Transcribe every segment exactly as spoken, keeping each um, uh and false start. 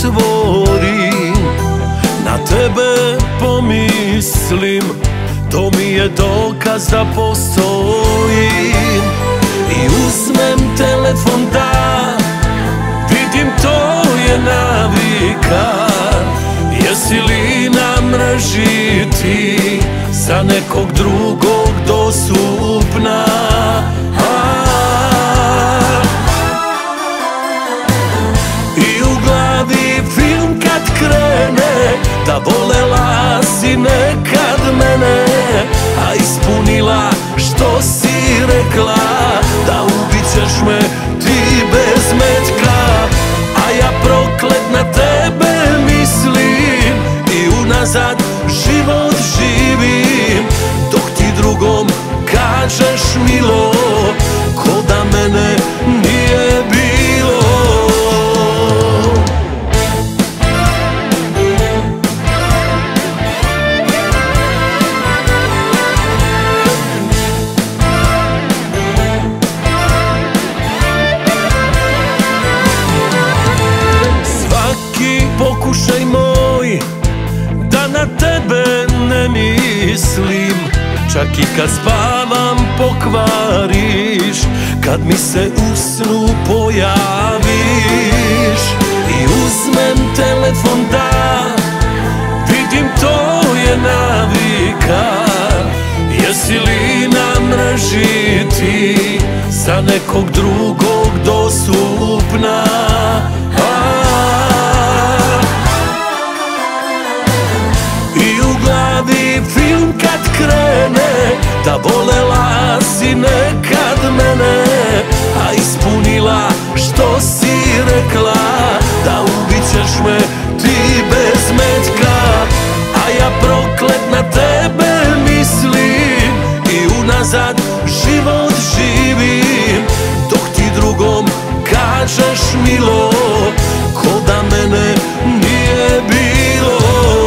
otvorim, na tebe pomislim, to mi je dokaz da postojim. I uzmem telefon da vidim, to je navika. Jesi li na mreži ti za nekog drugog dostupna? I u glavi film kad krene, da volela si nekad mene, a ispunila što si rekla, da ubit ćeš me ti bez metka. A ja proklet na tebe mislim i unazad život živim, dok ti drugom kažeš milo, ko da mene nije bilo. Pokušaj moj da na tebe ne mislim, čak i kad spavam pokvariš, kad mi se u snu pojaviš. I uzmem telefon da vidim, to je navika. Jesi li na mreži ti za nekog drugog dostupna? Film kad krene, da volela si nekad mene, a ispunila što si rekla, da ubit ćeš me ti bez metka. A ja proklet na tebe mislim i unazad život živim, dok ti drugom kažeš milo, ko da mene nije bilo.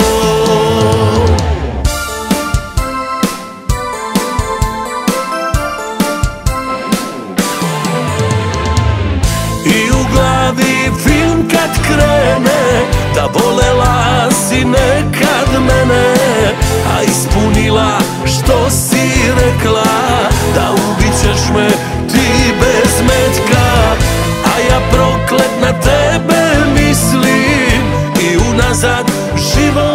Film kad krene, da volela si nekad mene, a ispunila što si rekla, da ubit ćeš me ti bez metka. A ja proklet na tebe mislim i unazad život